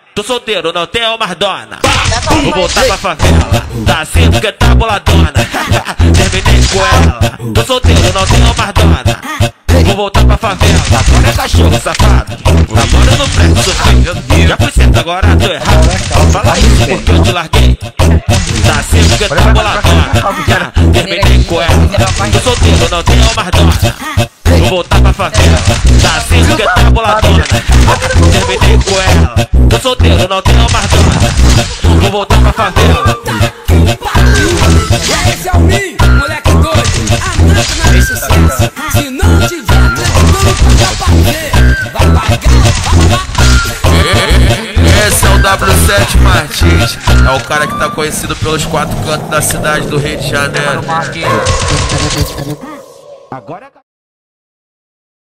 Tô solteiro, não tenho mais dona. Vou voltar pra favela, tá assim porque tá boladona. Terminei com ela. Tô solteiro, não tenho mais dona. Vou voltar pra favela, agora é cachorro safado. Namora no prédio, sofri. Já fui certo, agora tô errado. Fala isso porque eu te larguei. Tá assim porque tá boladona. Terminei com ela. Tô solteiro, não tenho mais dona. Vou voltar pra favela, tá assim porque tá boladona. Terminei com ela. Tô solteiro, não tenho mais dona. Vou voltar pra favela. Esse é o Mi, moleque doido. Anota na sucesso. Se não tiver não paga pra ver. Vai pagar. Esse é o W7 Martins. É o cara que tá conhecido pelos 4 cantos da cidade do Rio de Janeiro. Agora